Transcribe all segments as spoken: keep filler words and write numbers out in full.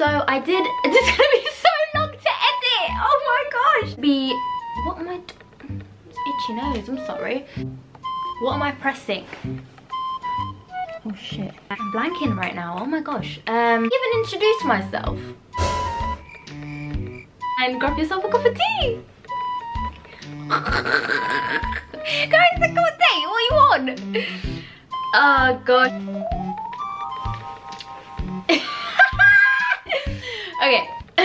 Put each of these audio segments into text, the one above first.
So I did, this is gonna be so long to edit. Oh my gosh. Be, what am I, it's itchy nose, I'm sorry. What am I pressing? Oh shit. I'm blanking right now, oh my gosh. Um, even introduce myself. And grab yourself a cup of tea. Guys, a cup of tea, what do you want? Oh god. Okay.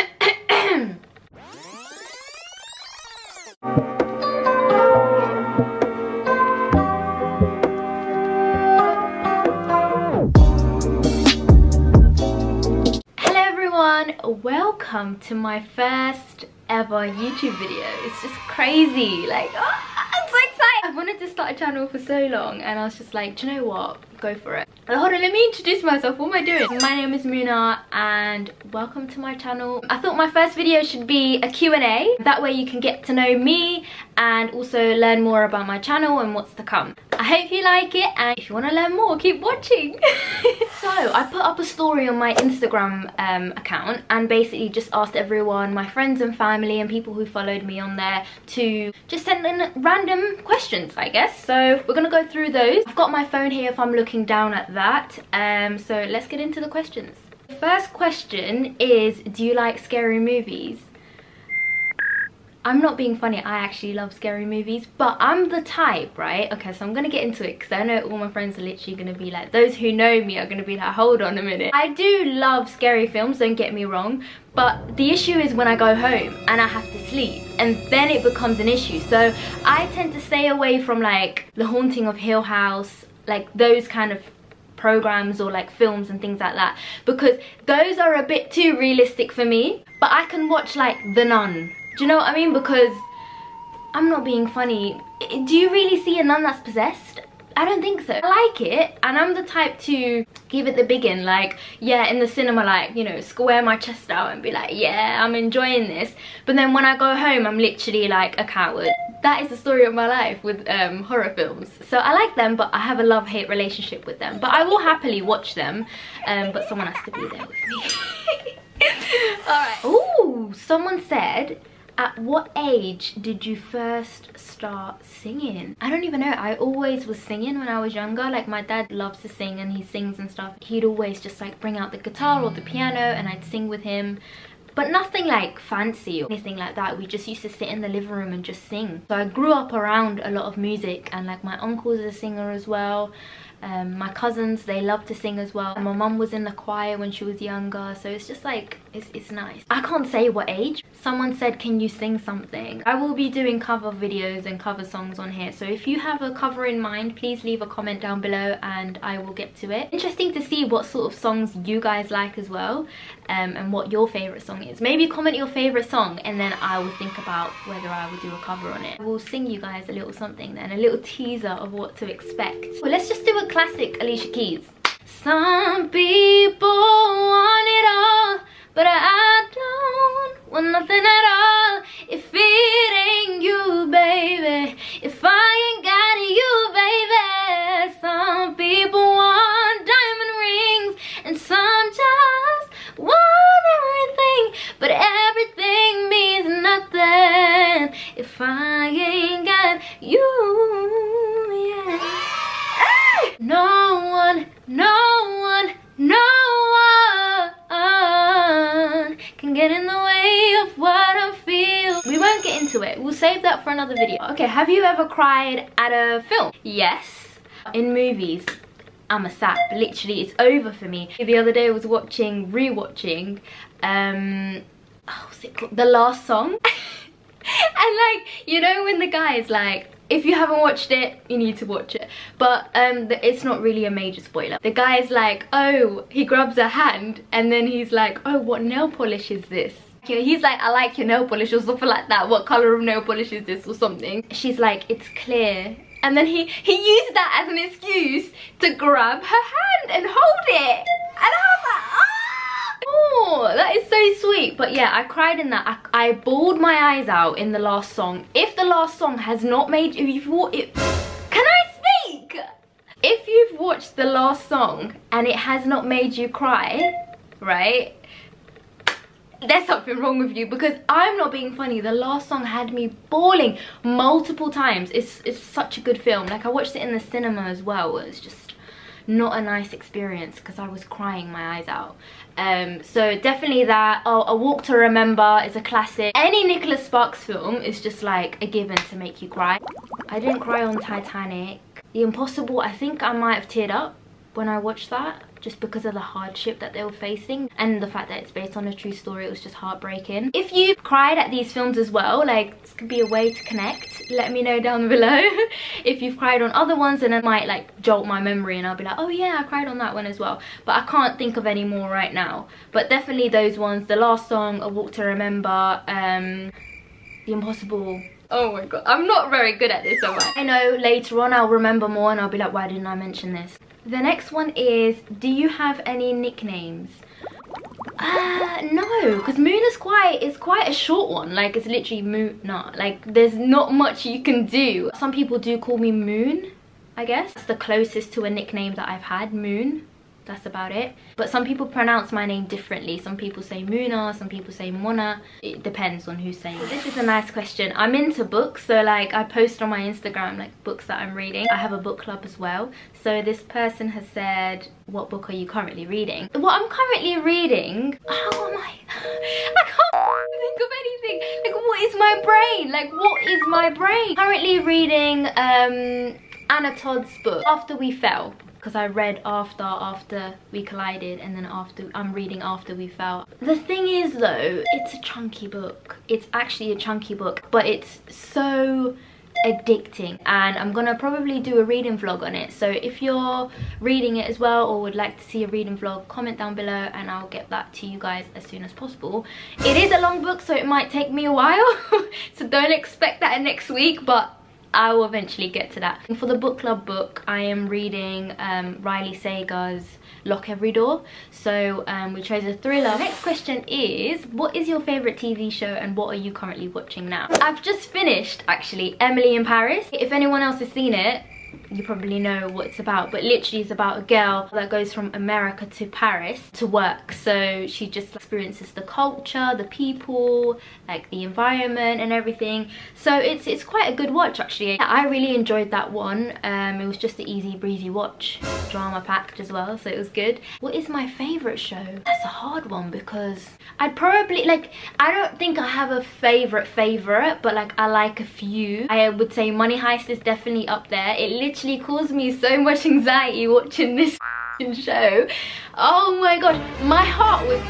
Hello everyone, welcome to my first ever YouTube video. It's just crazy, like, oh, I'm so excited. I wanted to start a channel for so long and I was just like, do you know what, go for it. But hold on, let me introduce myself. What am I doing? My name is Muna and welcome to my channel. I thought my first video should be a Q and A. That way you can get to know me and also learn more about my channel and what's to come. I hope you like it, and if you want to learn more, keep watching. So I put up a story on my Instagram um, account and basically just asked everyone, my friends and family and people who followed me on there, to just send in random questions, I guess. So we're gonna go through those. I've got my phone here if I'm looking down at that. Um, so let's get into the questions. The first question is, do you like scary movies? I'm not being funny, I actually love scary movies, but I'm the type, right? Okay, so I'm gonna get into it because I know all my friends are literally gonna be like, those who know me are gonna be like, hold on a minute. I do love scary films, don't get me wrong, but the issue is when I go home and I have to sleep, and then it becomes an issue. So I tend to stay away from like The Haunting of Hill House, like those kind of programs or like films and things like that, because those are a bit too realistic for me. But I can watch like The Nun. Do you know what I mean? Because I'm not being funny. Do you really see a nun that's possessed? I don't think so. I like it, and I'm the type to give it the biggin, like, yeah, in the cinema, like, you know, square my chest out and be like, yeah, I'm enjoying this. But then when I go home, I'm literally like a coward. That is the story of my life with um, horror films. So I like them, but I have a love-hate relationship with them. But I will happily watch them, um, but someone has to be there with me. Alright. Ooh, someone said, at what age did you first start singing? I don't even know. I always was singing when I was younger. Like, my dad loves to sing and he sings and stuff. He'd always just like bring out the guitar or the piano and I'd sing with him. But nothing like fancy or anything like that. We just used to sit in the living room and just sing. So I grew up around a lot of music, and like my uncle's a singer as well. Um, my cousins, they love to sing as well. And my mum was in the choir when she was younger, so it's just like, it's, it's nice. I can't say what age. Someone said, can you sing something? I will be doing cover videos and cover songs on here, so if you have a cover in mind, please leave a comment down below and I will get to it. Interesting to see what sort of songs you guys like as well, um, and what your favourite song is. Maybe comment your favourite song and then I will think about whether I will do a cover on it. We'll sing you guys a little something then, a little teaser of what to expect. Well, let's just do a classic Alicia Keys. Some people want it all, but I don't want nothing at all. If it ain't you, baby, if I ain't got you, baby. Some people want diamond rings and some just want everything, but everything means nothing if I ain't got you, yeah. No one, no one, no one can get in the way of what I feel. We won't get into it. We'll save that for another video. Okay, have you ever cried at a film? Yes. In movies, I'm a sap. Literally, it's over for me. The other day I was watching, re-watching, um, oh, what's it called? The Last Song. And like, you know when the guy is like, if you haven't watched it, you need to watch it. But um, the, it's not really a major spoiler. The guy's like, oh, he grabs her hand and then he's like, oh, what nail polish is this? He's like, I like your nail polish or something like that. What color of nail polish is this or something? She's like, it's clear. And then he, he used that as an excuse to grab her hand and hold it. And I was like, oh! Oh, that is so sweet. But yeah, I cried in that. I, I bawled my eyes out in The Last Song. If The Last Song has not made you, if you've it, can I speak? If you've watched The Last Song and it has not made you cry, right? there's something wrong with you, because I'm not being funny. The last song had me bawling multiple times. It's, it's such a good film. Like, I watched it in the cinema as well. It's just not a nice experience because I was crying my eyes out. Um, so definitely that. Oh, A Walk to Remember is a classic. Any Nicholas Sparks film is just like a given to make you cry. I didn't cry on Titanic. The Impossible, I think I might have teared up when I watched that, just because of the hardship that they were facing and the fact that it's based on a true story. It was just heartbreaking. If you've cried at these films as well, like, this could be a way to connect. Let me know down below if you've cried on other ones, and it might like jolt my memory and I'll be like, oh yeah, I cried on that one as well. But I can't think of any more right now. But definitely those ones. The Last Song, A Walk to Remember, um, The Impossible. Oh my god, I'm not very good at this, am I? I know later on I'll remember more and I'll be like, why didn't I mention this? The next one is, do you have any nicknames? Uh, no, because Moon is quite, it's quite a short one. Like, it's literally Moon, nah, like, there's not much you can do. Some people do call me Moon, I guess. That's the closest to a nickname that I've had, Moon. That's about it. But some people pronounce my name differently. Some people say Muna, some people say Mona. It depends on who's saying it. This is a nice question. I'm into books, so like I post on my Instagram like books that I'm reading. I have a book club as well. So this person has said, what book are you currently reading? What I'm currently reading, how am I? I can't think of anything. Like, what is my brain? Like, what is my brain? Currently reading um, Anna Todd's book, After We Fell. Because I read after after we collided, and then after I'm reading After We Fell. The thing is though, it's a chunky book. It's actually a chunky book, but it's so addicting, and I'm gonna probably do a reading vlog on it. So if you're reading it as well or would like to see a reading vlog, comment down below and I'll get that to you guys as soon as possible. It is a long book, so it might take me a while so don't expect that next week, but I will eventually get to that. And for the book club book, I am reading um, Riley Sager's Lock Every Door. So um, we chose a thriller. The next question is, what is your favourite T V show and what are you currently watching now? I've just finished, actually, Emily in Paris. If anyone else has seen it, you probably know what it's about, but literally it's about a girl that goes from America to Paris to work. So she just experiences the culture, the people, like the environment and everything. So it's it's quite a good watch actually. I really enjoyed that one. Um, it was just an easy breezy watch, drama packed as well, so it was good. What is my favourite show? That's a hard one because I'd probably like, I don't think I have a favourite favourite, but like I like a few. I would say Money Heist is definitely up there. It literally caused me so much anxiety watching this show. Oh my gosh, my heart was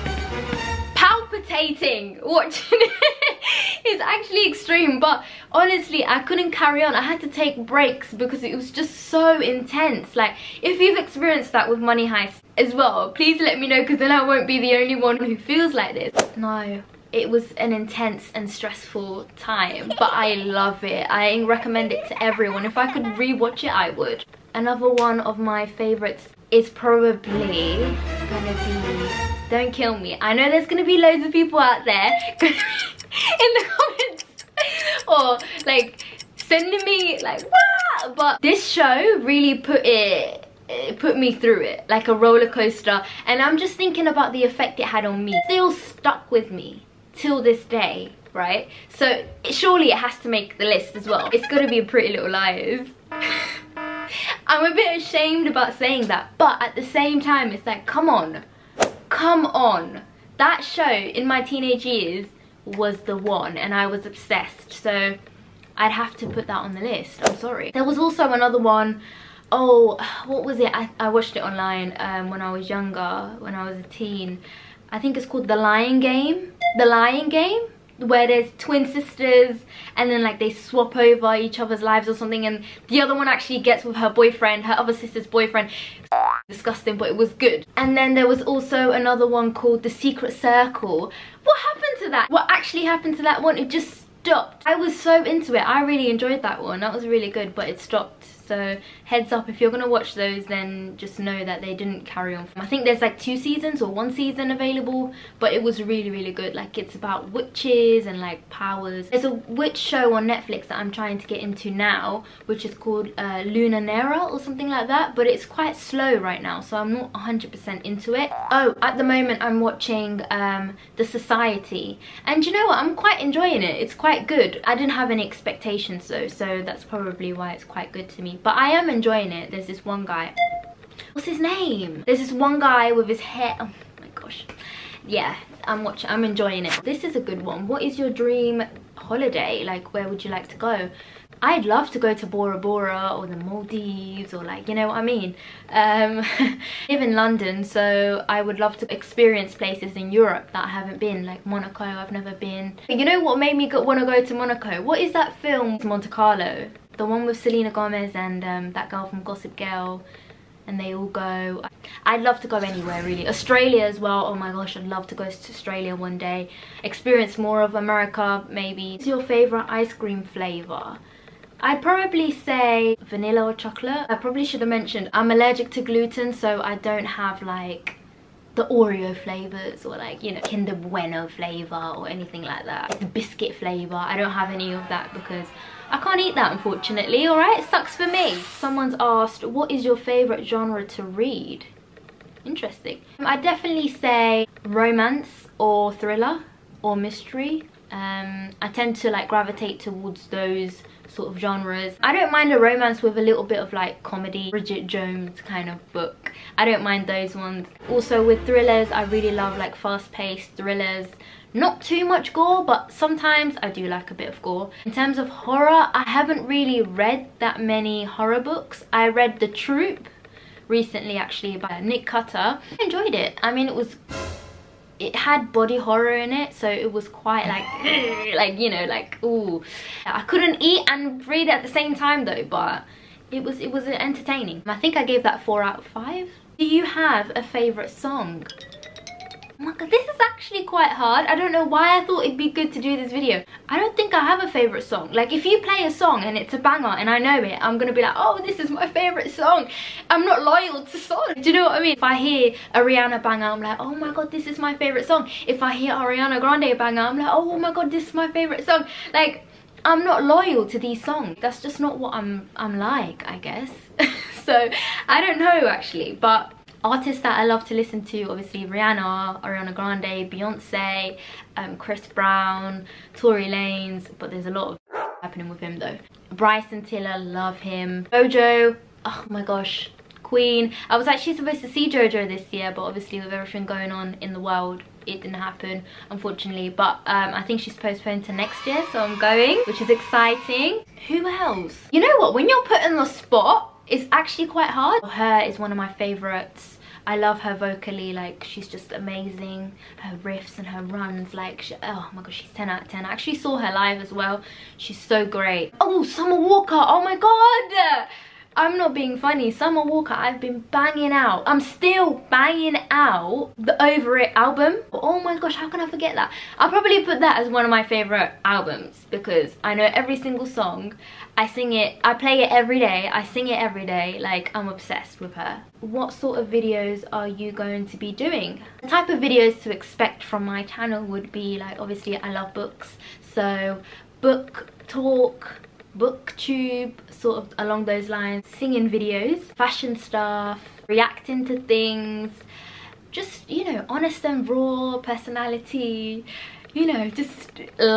palpitating watching it. It's actually extreme, but honestly I couldn't carry on. I had to take breaks because it was just so intense. Like, if you've experienced that with Money Heist as well, please let me know, because then I won't be the only one who feels like this. No, it was an intense and stressful time, but I love it. I recommend it to everyone. If I could rewatch it, I would. Another one of my favorites is probably gonna be, don't kill me, I know there's gonna be loads of people out there in the comments or like sending me like, wah! But this show really put it it put me through it like a roller coaster, and I'm just thinking about the effect it had on me. Still stuck with me till this day, right? So surely it has to make the list as well. It's gonna be a Pretty Little Liars. I'm a bit ashamed about saying that, but at the same time it's like, come on, come on. That show in my teenage years was the one, and I was obsessed, so I'd have to put that on the list. I'm sorry. There was also another one, oh, what was it? I, I watched it online um, when I was younger, when I was a teen. I think it's called The Lying Game. The Lying Game, where there's twin sisters and then like they swap over each other's lives or something, and the other one actually gets with her boyfriend, her other sister's boyfriend. Disgusting, but it was good. And then there was also another one called The Secret Circle. What happened to that? What actually happened to that one? It just stopped. I was so into it. I really enjoyed that one. That was really good, but it stopped so heads up, if you're gonna watch those, then just know that they didn't carry on. I think there's like two seasons or one season available, but it was really really good. Like, it's about witches and like powers. There's a witch show on Netflix that I'm trying to get into now, which is called uh, Luna Nera or something like that, but it's quite slow right now, so I'm not one hundred percent into it. Oh, at the moment I'm watching um, The Society, and you know what, I'm quite enjoying it. It's quite good. I didn't have any expectations though, so that's probably why it's quite good to me, but I am enjoying it. There's this one guy, what's his name? There's this one guy with his hair, oh my gosh. Yeah, I'm watching, I'm enjoying it. This is a good one. What is your dream holiday? Like, where would you like to go? I'd love to go to Bora Bora or the Maldives, or like, you know what I mean. um I live in London, so I would love to experience places in Europe that I haven't been, like Monaco. I've never been. You know what made me want to go to Monaco? What is that film, Monte Carlo, the one with Selena Gomez and um that girl from Gossip Girl, and they all go. I'd love to go anywhere really. Australia as well. Oh my gosh, I'd love to go to Australia one day, experience more of America maybe. What's your favorite ice cream flavor? I'd probably say vanilla or chocolate. I probably should have mentioned I'm allergic to gluten, so I don't have like the Oreo flavors or like, you know, Kinder Bueno flavor or anything like that. The biscuit flavor, I don't have any of that because I can't eat that, unfortunately. All right, sucks for me. Someone's asked, what is your favorite genre to read? Interesting. I'd definitely say romance or thriller or mystery. um I tend to like gravitate towards those sort of genres. I don't mind a romance with a little bit of like comedy, Bridget Jones kind of book. I don't mind those ones. Also with thrillers, I really love like fast-paced thrillers. Not too much gore, but sometimes I do like a bit of gore. In terms of horror, I haven't really read that many horror books. I read The Troop recently, actually, by Nick Cutter. I enjoyed it. I mean, it was it had body horror in it, so it was quite like like, you know, like, ooh. I couldn't eat and read at the same time though, but it was it was entertaining. I think I gave that four out of five. Do you have a favorite song? Oh my god, this is actually quite hard. I don't know why I thought it'd be good to do this video. I don't think I have a favorite song. Like, if you play a song and it's a banger and I know it, I'm gonna be like, oh, this is my favorite song. I'm not loyal to songs. Do you know what I mean? If I hear a Rihanna banger, I'm like, oh my god, this is my favorite song. If I hear Ariana Grande banger, I'm like, oh my god, this is my favorite song. Like, I'm not loyal to these songs. That's just not what I'm I'm like, I guess. So I don't know actually, but artists that I love to listen to, obviously Rihanna, Ariana Grande, Beyonce, um, Chris Brown, Tory Lanez, but there's a lot of happening with him though. Bryson Tiller, love him. Jojo, oh my gosh, Queen. I was actually supposed to see Jojo this year, but obviously with everything going on in the world, it didn't happen, unfortunately. But um, I think she's postponed to next year, so I'm going, which is exciting. Who else? You know what, when you're put on the spot, it's actually quite hard. Her is one of my favorites. I love her vocally, like she's just amazing. Her riffs and her runs, like she, oh my gosh, she's ten out of ten. I actually saw her live as well. She's so great. Oh, Summer Walker, oh my god, I'm not being funny. Summer Walker, I've been banging out. I'm still banging out the Over It album. Oh my gosh, how can I forget that? I'll probably put that as one of my favorite albums because I know every single song. I sing it, I play it every day, I sing it every day, like I'm obsessed with her. What sort of videos are you going to be doing? The type of videos to expect from my channel would be like, obviously I love books, so book talk, booktube, sort of along those lines. Singing videos, fashion stuff, reacting to things, just, you know, honest and raw personality, you know, just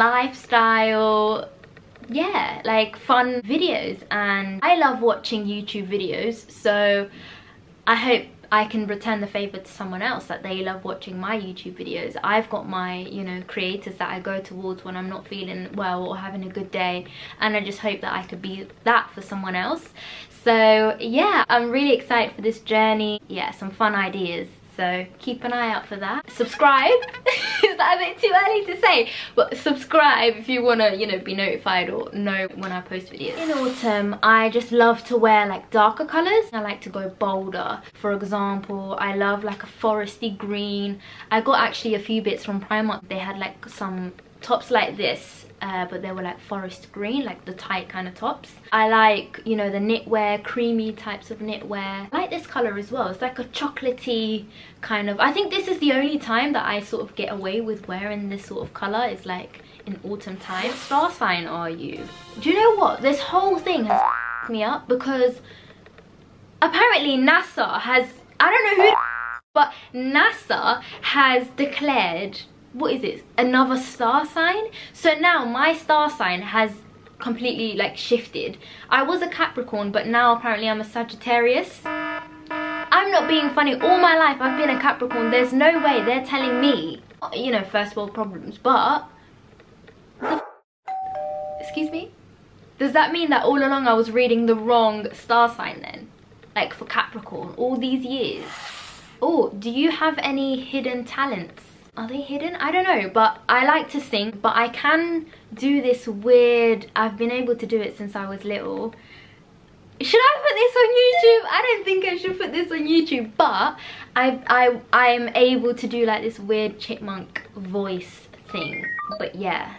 lifestyle. Yeah, like fun videos. And I love watching YouTube videos, so I hope I can return the favor to someone else, that they love watching my YouTube videos. I've got my, you know, creators that I go towards when I'm not feeling well or having a good day, and I just hope that I could be that for someone else. So yeah, I'm really excited for this journey. Yeah, some fun ideas, so keep an eye out for that. Subscribe. Is that a bit too early to say? But subscribe if you want to, you know, be notified or know when I post videos. In autumn, I just love to wear like darker colours. I like to go bolder. For example, I love like a foresty green. I got actually a few bits from Primark. They had like some tops like this, uh, but they were like forest green, like the tight kind of tops. I like, you know, the knitwear, creamy types of knitwear. I like this color as well. It's like a chocolatey kind of, I think this is the only time that I sort of get away with wearing this sort of color, is like in autumn time. What star sign are you? Do you know what? This whole thing has me up because apparently NASA has, I don't know who, but NASA has declared, what is it, another star sign. So now my star sign has completely like shifted. I was a Capricorn, but now apparently I'm a Sagittarius. I'm not being funny. All my life I've been a Capricorn. There's no way they're telling me, you know, first world problems, but the excuse me, does that mean that all along I was reading the wrong star sign then, like for Capricorn all these years? Oh, do you have any hidden talents? Are they hidden? I don't know, but I like to sing, but I can do this weird, I've been able to do it since I was little. Should I put this on YouTube? I don't think I should put this on YouTube, but I I I'm able to do like this weird chipmunk voice thing. But yeah.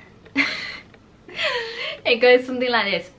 It goes something like this.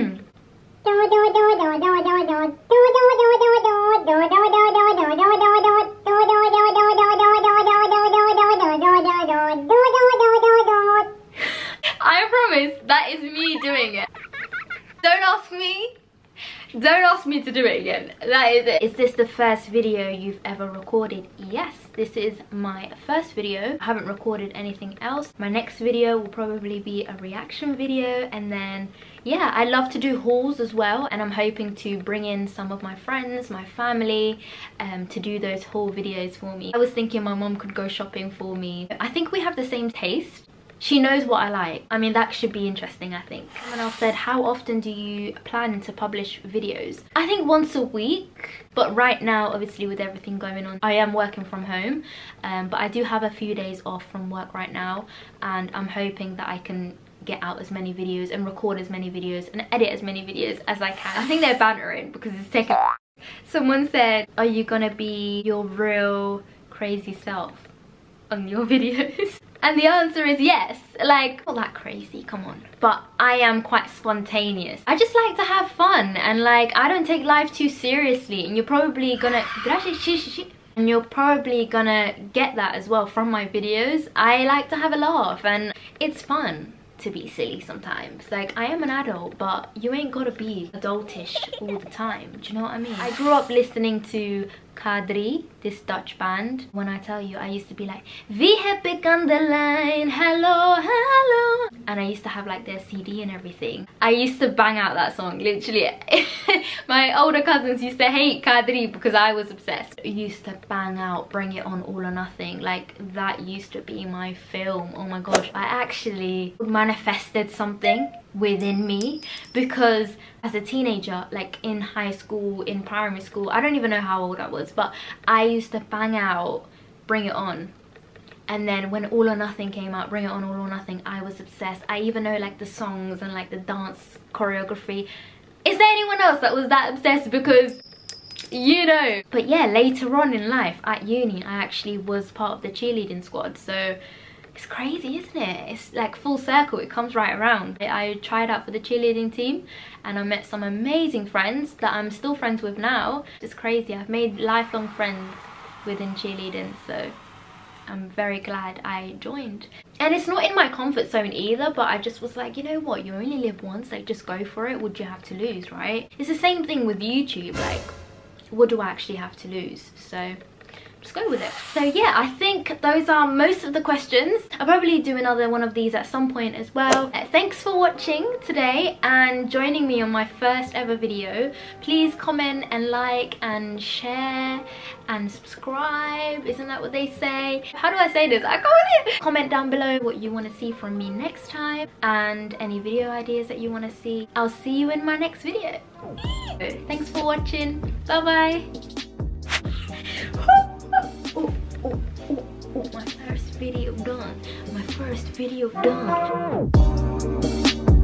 I promise that is me doing it. Don't ask me. Don't ask me to do it again. That is it. Is this the first video you've ever recorded? Yes, this is my first video. I haven't recorded anything else. My next video will probably be a reaction video, and then yeah, I love to do hauls as well, and I'm hoping to bring in some of my friends, my family, um, to do those haul videos for me. I was thinking my mom could go shopping for me. I think we have the same taste. She knows what I like. I mean, that should be interesting, I think. Someone else said, how often do you plan to publish videos? I think once a week. But right now, obviously, with everything going on, I am working from home. Um, but I do have a few days off from work right now. And I'm hoping that I can get out as many videos and record as many videos and edit as many videos as I can. I think they're bantering because it's taken. Someone said, are you gonna be your real crazy self on your videos? And the answer is yes. Like, not that crazy, come on. But I am quite spontaneous. I just like to have fun, and like, I don't take life too seriously. And you're probably gonna, did I say shh, shh, shh? And you're probably gonna get that as well from my videos. I like to have a laugh, and it's fun to be silly sometimes. Like, I am an adult, but you ain't gotta be adultish all the time. Do you know what I mean? I grew up listening to Kadri, this Dutch band. When I tell you, I used to be like, Wie heb ik aan de lijn, hello, hello. And I used to have like their C D and everything. I used to bang out that song, literally. My older cousins used to hate Kadri because I was obsessed. I used to bang out Bring It On, All or Nothing. Like, that used to be my film. Oh my gosh. I actually manifested something within me, because as a teenager, like in high school, in primary school, I don't even know how old I was, but I used to bang out Bring It On. And then when All or Nothing came out, Bring It On, All or Nothing, I was obsessed. I even know like the songs and like the dance choreography. Is there anyone else that was that obsessed? Because, you know. But yeah, later on in life at uni, I actually was part of the cheerleading squad. So it's crazy, isn't it? It's like full circle, it comes right around. I tried out for the cheerleading team and I met some amazing friends that I'm still friends with now. It's crazy, I've made lifelong friends within cheerleading, so I'm very glad I joined. And it's not in my comfort zone either, but I just was like, you know what, you only live once, like just go for it. What do you have to lose, right? It's the same thing with YouTube, like what do I actually have to lose? So just go with it. So yeah, I think those are most of the questions. I'll probably do another one of these at some point as well. Uh, thanks for watching today and joining me on my first ever video. Please comment and like and share and subscribe. Isn't that what they say? How do I say this? I can't. Comment down below what you want to see from me next time and any video ideas that you want to see. I'll see you in my next video. Thanks for watching. Bye bye. Oh, oh, oh, oh, my first video done. My first video done.